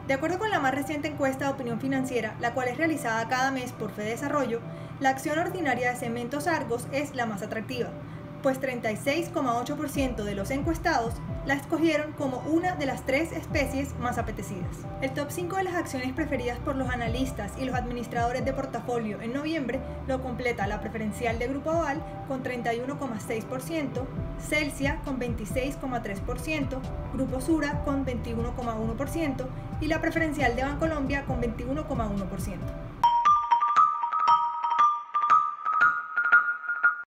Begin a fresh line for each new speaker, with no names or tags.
De acuerdo con la más reciente encuesta de opinión financiera, la cual es realizada cada mes por Fedesarrollo, la acción ordinaria de Cementos Argos es la más atractiva, pues 36,8% de los encuestados la escogieron como una de las 3 especies más apetecidas. El top 5 de las acciones preferidas por los analistas y los administradores de portafolio en noviembre lo completa la preferencial de Grupo Aval con 31,6%, Celsia con 26,3%, Grupo Sura con 21,1% y la preferencial de Bancolombia con 21,1%.